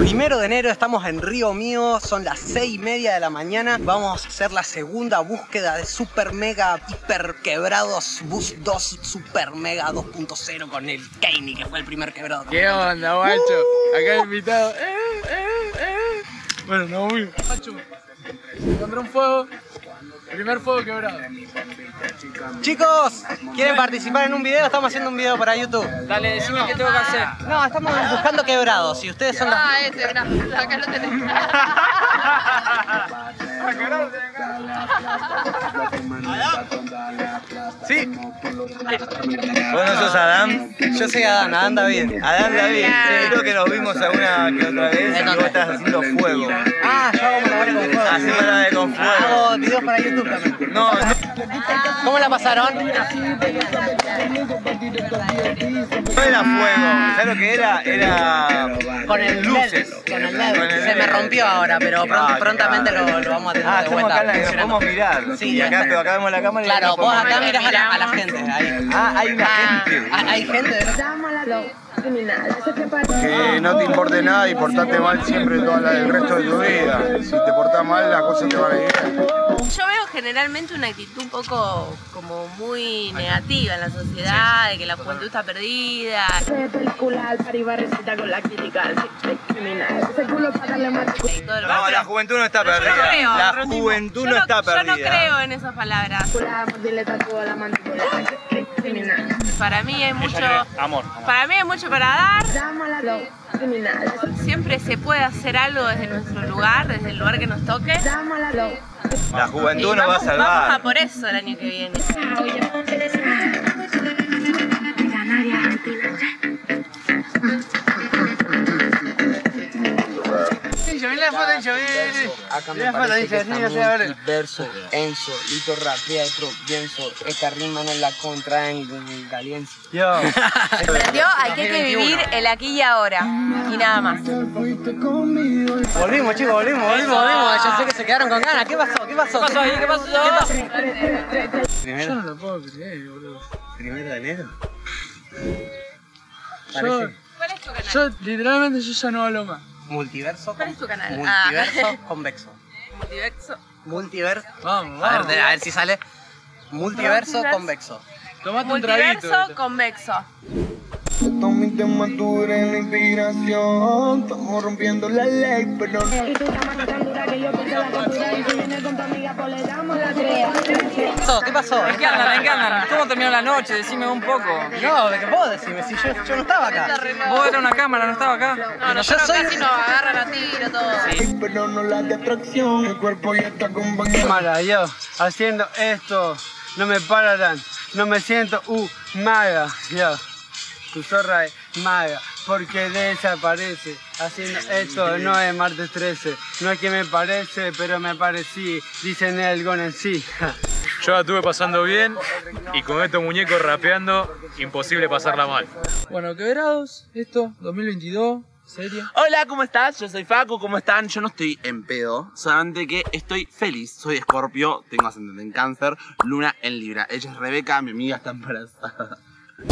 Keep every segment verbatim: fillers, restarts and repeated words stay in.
Primero de enero, estamos en Río Mío, son las seis y media de la mañana. Vamos a hacer la segunda búsqueda de super mega hiper quebrados Bus dos Super Mega dos punto cero con el Keini, que fue el primer quebrado. ¿Qué onda, guacho? Acá el invitado. Eh, eh, eh. Bueno, no muy. Guacho, encontré un fuego. Primer fuego quebrado. Chicos, ¿quieren participar en un video? Estamos haciendo un video para YouTube. Dale, decime qué tengo que hacer. No, estamos buscando quebrados. Si ustedes son los... Ah, ese, mirá, acá lo tenés. Sí. Vos sos Adán. Yo soy Adán, Adán David. Adán David. Creo que nos vimos alguna que otra vez y vos estás haciendo fuego. Ah, yo hago malabares con fuego. Así me la de con fuego. Hago videos para YouTube también. No, no. ¿Cómo la pasaron? No era fuego, ¿sabes lo que era? Era Con el luces. L E D, con el L E D. Con el Se me L E D. rompió ahora, pero pron- Ah, prontamente claro. lo, lo vamos a tener Ah, de estamos vuelta. acá, en la, lo funcionando. podemos mirar. Sí, y acá, pero acá vemos la cámara y Claro, no vos podemos acá mirar. mirás a la, a la gente. Ahí. Ah, hay una gente. Ah, hay gente. Que no te importe nada y portate mal siempre toda la, el resto de tu vida. Si te portás mal, las cosas te van a ir bien. Yo veo generalmente una actitud un poco como muy negativa en la sociedad, de que la juventud está perdida. Película al paribarrecita con la crítica criminal. Ese culo para darle más. Y todo lo No, demás, la pero- juventud no está pero yo no perdida. creo. La juventud yo no está Yo no perdida. creo en esas palabras. Dile tatuo a la mandíbula criminal. Para mí hay mucho, Amor. para mí hay mucho para dar. Dámala criminal. Siempre se puede hacer algo desde nuestro lugar, desde el lugar que nos toque. Dámala La juventud Y nos va a vamos, vamos a salvar. por eso el año que viene. Mira la foto, Encho, Acá mira me la foto, parece Encho, que así está no se va a muy ver. verso, Enzo, Lito rapea y pienso, esta rima no la contra en Galienzo. Yo. Yo, aquí hay que vivir el aquí y ahora. Y nada más. Volvimos, chicos, volvimos, volvimos, volvimos. Ya sé que se quedaron con ganas. ¿Qué pasó? ¿Qué pasó? ¿Qué pasó ahí? ¿Qué pasó? ¿Qué pasó? Yo no lo puedo creer, boludo. Primero de enero. Yo, ¿Cuál es tu canal? yo, literalmente, yo ya no hablo más. Multiverso. ¿Cuál es tu canal? Multiverso Ah. convexo. Multiverso. Multiverso. Vamos, A vamos. ver, a ver si sale. Multiverso Multiverso. convexo. Tomate un traguito. Multiverso convexo. Estos mis temas duren la inspiración. Estamos rompiendo la ley, pero no. Y tu cama tan dura que yo puse la costura. Y si vienes con tu amiga, pues le damos la crea. ¿Qué pasó? ¿Qué pasó? ¿En qué andan? ¿En qué andan? ¿Cómo terminó la noche? Decime un poco. No, ¿de qué puedo decirme? Si yo, yo no estaba acá. Vos eras una cámara, no estaba acá. No, yo nosotros soy- casi nos agarran a tiro todo. Pero no la de atracción. El cuerpo ya está acompañado. Cámara, yo haciendo esto, no me pararán, no me siento, uh, maga, yo, tu zorra es maga, porque desaparece, haciendo esto no es martes trece, no es que me parece, pero me parecí, dicen el gon en sí. Yo la estuve pasando bien y con estos muñecos rapeando, imposible pasarla mal. Bueno, quebrados, esto, dos mil veintidós, serie. Hola, ¿cómo estás? Yo soy Facu, ¿cómo están? Yo no estoy en pedo, solamente que estoy feliz. Soy Escorpio, tengo ascendente en Cáncer, Luna en Libra. Ella es Rebeca, mi amiga está embarazada.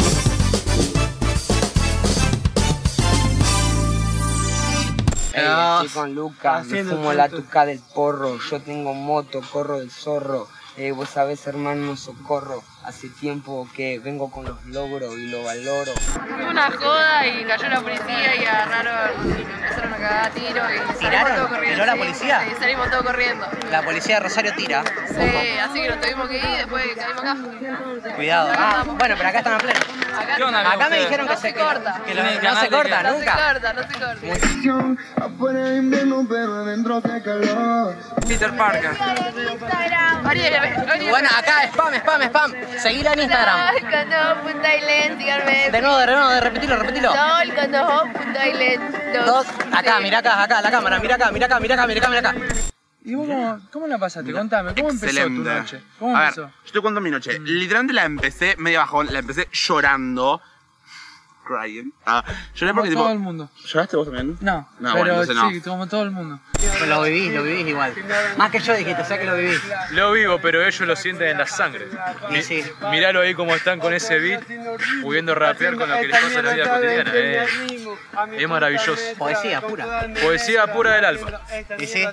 Ey, No, estoy con Luca, me haciendo fumo la tanto. tuca del porro, yo tengo moto, corro del zorro. Eh, vos sabés, hermano, socorro. Hace tiempo que vengo con los logros y lo valoro. Fue una joda y cayó la policía y agarraron y nos empezaron a cagar a tiro y salimos ¿Tiraron? todos corriendo. ¿Tiró la Sí, policía? Sí, salimos todos corriendo. La policía de Rosario tira. Sí, así que nos tuvimos que ir después caímos acá. Cuidado. Ah, bueno, pero acá están a pleno. Acá, ¿Qué onda, Acá me ustedes? dijeron que No se se corta. que lo- ¿Tiene no canal se de corta qué? no se nunca. corta, no se corta. Afuera de invierno, pero adentro hace calor. Peter Parker. Ariel, Ariel. Bueno, acá spam, spam, spam. Seguila en Instagram. Sol.island, síganme. De nuevo, de nuevo, de repetilo, repetilo. Sol.island. Dos. Acá, mira acá, acá, la cámara, mira acá, mira acá, mira acá, mira acá, mira acá. ¿Y vos cómo, cómo la pasaste? Contame, ¿cómo empezó tu noche? ¿Cómo A ver, empezó? yo te cuento mi noche. Literalmente la empecé medio bajón, la empecé llorando. crying. Ah, lloré porque como tipo... todo el mundo. ¿Lloraste vos también? No, No, pero bueno, entonces no. sí, como todo el mundo. Lo vivís, lo vivís igual. Más que yo dijiste, o sea que lo vivís. Lo vivo, pero ellos lo sienten en la sangre. Y sí. Miralo ahí como están con ese beat, pudiendo rapear con lo que les pasa en la vida cotidiana. Eh. Es maravilloso. Poesía pura. Poesía pura del alma. Y sí.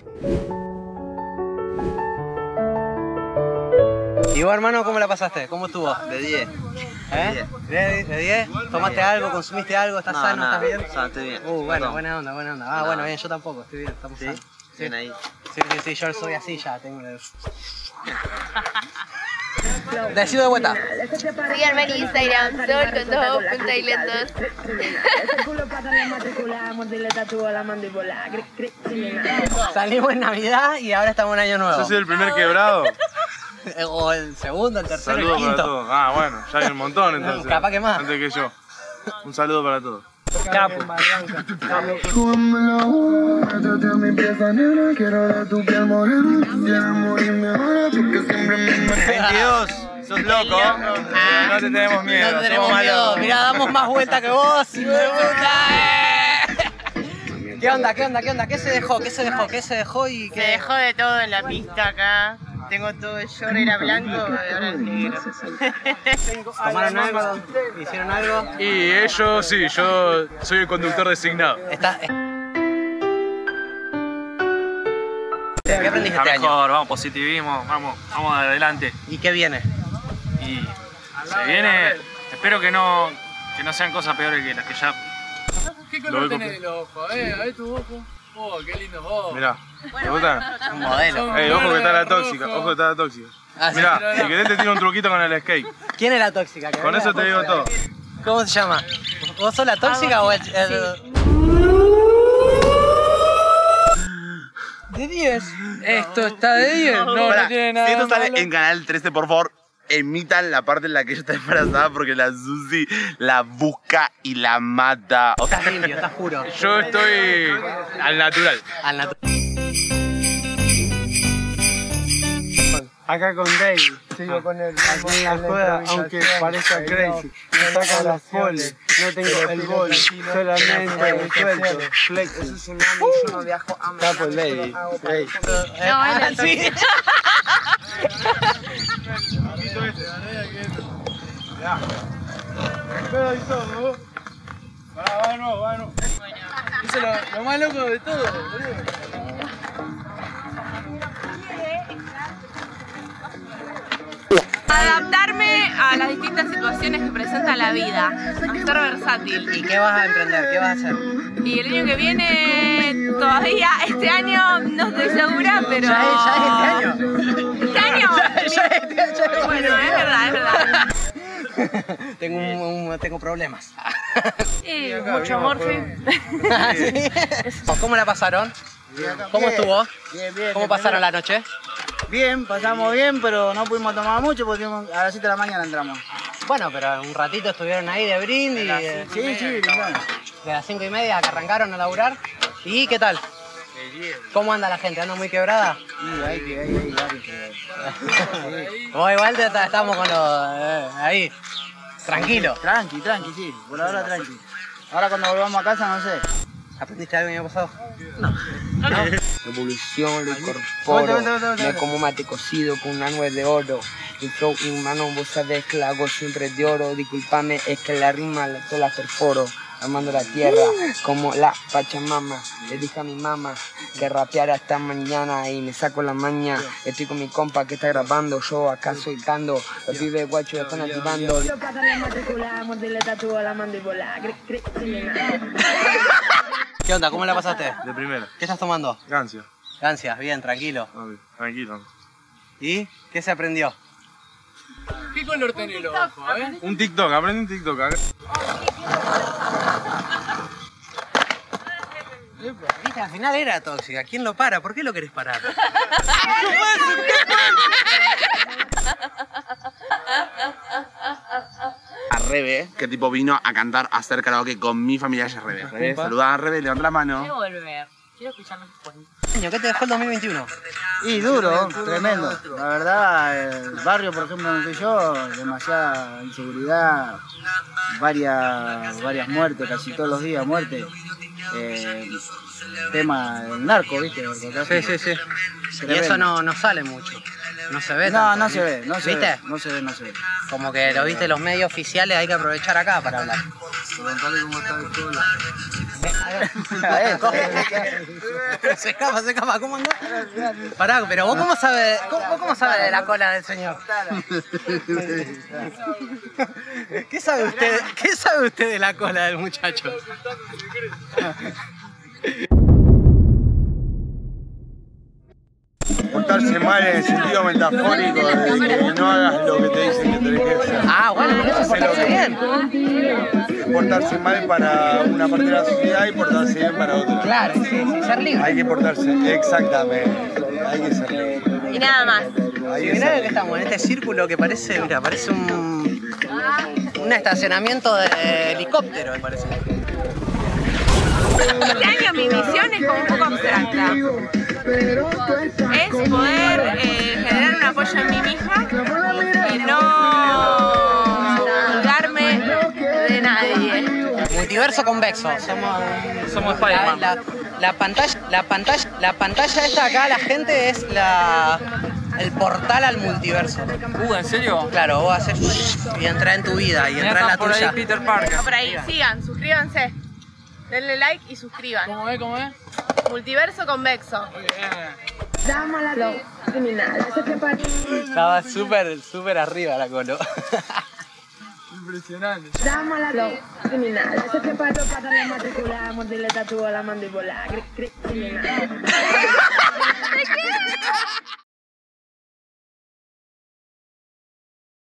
¿Y vos, hermano, cómo la pasaste? ¿Cómo estuvo? De diez. ¿Eh? ¿De ¿De diez? ¿Tomaste algo? ¿Consumiste algo? ¿Estás No, sano? nada. ¿Estás bien? O sea, estoy bien. Uh, bueno, No. buena onda, buena onda. Ah, No. bueno, bien, yo tampoco, estoy bien, estamos ¿Sí? sanos. Bien ahí. Sí, sí, sí, yo soy así ya, tengo el... Decido de vuelta. Síganme en Instagram, sol con dos puntas y lentos. Salimos en Navidad y ahora estamos en Año Nuevo. Yo soy el primer quebrado. O el segundo, el tercero, Saludos el para quinto. todos. Ah, bueno, ya hay un montón entonces. Capaz que más. Antes que yo. Un saludo para todos. Capo. veintidós. Sos loco. No te tenemos miedo. No tenemos somos miedo. malos. Mirá, damos más vuelta que vos. hijo de puta, eh. ¿Qué onda? ¿Qué onda? ¿Qué onda? ¿Qué se dejó? ¿Qué se dejó? ¿Qué se dejó y Se qué? dejó de todo en la pista acá. Tengo todo el short era blanco y ahora es negro. ¿Tomaron algo? ¿Hicieron algo? Y ellos, sí, yo soy el conductor designado. Está... ¿Qué aprendiste A este año? mejor, vamos, positivismo, vamos, vamos adelante. ¿Y qué viene? Y se viene, espero que no, que no sean cosas peores que las que ya... ¿Qué Lo color voy tenés el ojo? A ver, a ver tu ojo. Oh, qué lindo ojo. Mirá, ¿te gusta? Un modelo. Ey, ojo que está la rojo. tóxica, ojo que está la tóxica. Ah, sí. Mirá, si querés te tiro un truquito con el skate. ¿Quién es la tóxica? Que Con venga eso te después. digo todo. ¿Cómo se llama? ¿Vos sos la tóxica o el...? el... De diez. ¿Esto está de diez? No, no, Pará, no tiene nada si esto sale malo. en Canal trece, por favor, emitan la parte en la que ella está embarazada porque la Susi la busca y la mata. O sea, Estás limpio, estás puro. Yo estoy al natural. Al natural. Acá con Dave, sigo con él, aquí en la escuela, aunque parezca crazy, me sacan las poles, no tengo el bol, solamente el suelto, flex, eso es un año, yo no viajo a Tapo el lady, hey. No, es la sí. Va, va de nuevo, va de nuevo. Eso es lo, lo más loco de todo, boludo. Adaptarme a las distintas situaciones que presenta la vida, a ser versátil. ¿Y qué vas a emprender? ¿Qué vas a hacer? Y el año que viene, todavía, este año no estoy segura, pero... Ya es, ya es este año. ¿Este año? Ya, ya es este año. ya es Bueno, es verdad, es verdad. Tengo, un, un- tengo problemas. Sí, mucho morfe. ¿Sí? ¿Cómo la pasaron? ¿Cómo estuvo? Bien, bien. ¿Cómo pasaron la noche? Bien, pasamos bien, pero no pudimos tomar mucho porque a las siete de la mañana entramos. Bueno, pero un ratito estuvieron ahí de brindis. De, Sí, sí, bien. de las cinco y media que arrancaron a laburar. ¿Y qué tal? ¿Cómo anda la gente? ¿Anda muy quebrada? Sí, hay que, hay, hay, hay que... Vos igual te- te- estamos con los... eh, ahí. Tranquilo. Tranqui, tranqui, sí, por ahora tranqui. Ahora cuando volvamos a casa, no sé. ¿Aprendiste algo el año pasado? Evolución, lo incorporo, Aguanta, aguanta, aguanta, me aguanta. como mate cocido con una nuez de oro. Mi flow inhumano, vos sabés que la hago siempre de oro. Disculpame, es que la rima la, yo la perforo. Armando la tierra como la Pachamama. Le dije a mi mamá que rapeara esta mañana y me saco la maña. Estoy con mi compa que está grabando, yo acá soltando. Los pibes guachos están activando. ¿Qué onda? ¿Cómo la pasaste? De primera. ¿Qué estás tomando? Gancia. Gancias, bien, tranquilo. Mami, tranquilo. ¿Y qué se aprendió? ¿Qué color tenés el ojo? A ver. Un TikTok, aprende un TikTok. acá. Viste, al final era tóxica. ¿Quién lo para? ¿Por qué lo querés parar? a Rebe, que tipo vino a cantar a hacer karaoke con mi familia. Ella es Rebe. Rebe, saludá a Rebe, levanta la mano. volver. Quiero escuchar los cuentos. ¿Qué te dejó el dos mil veintiuno? Y duro, tremendo. La verdad, el barrio, por ejemplo, donde estoy yo, demasiada inseguridad, varias, varias muertes, casi todos los días muertes. Eh, tema del narco, ¿viste? Sí, sí, sí. Tremendo. Y eso no, no sale mucho. No se ve No, tanto, no se ve, no se ¿viste? ve. No se ve, no se ve. Como que lo viste los medios oficiales, hay que aprovechar acá para hablar. Preguntale cómo está el pueblo. Se escapa, se escapa, ¿cómo andás? Pará, pero vos cómo sabes, cómo, vos cómo sabes de la cola del señor. ¿Qué sabe usted, qué sabe usted de la cola del muchacho? Portarse mal en el sentido metafórico de que no hagas lo que te dicen que tenés que hacer. Ah, bueno, pero eso es portarse bien. Portarse mal para una parte de la sociedad y portarse bien para otra. Claro, sí, sí, ser libre. Hay que portarse, exactamente. Hay que ser libre. Y nada más. Hay Si que mirá ser que estamos en este círculo que parece, mira, parece un, un estacionamiento de helicóptero, me parece. Este año mi misión es como un poco abstracta. Es poder eh, generar un apoyo en mí misma y no colgarme de nadie. Multiverso convexo, somos, Somos Spider-Man. la, la, la pantalla, la pantalla, la pantalla esta acá, la gente es la el portal al multiverso. Uh, ¿en serio? Claro, vos haces y entra en tu vida y Mirá, entra en la está por tuya. ahí Peter Parker. Por ahí, sigan, suscríbanse. Denle like y suscriban. ¿Cómo es? ¿Cómo es? Multiverso convexo. Dámala criminal. Ese que para Estaba súper, súper arriba la colo. Impresionante. Dámala criminal. Ese que para para la matrícula, mordirle tatuó la mandíbula. Cri- cri- Criminal.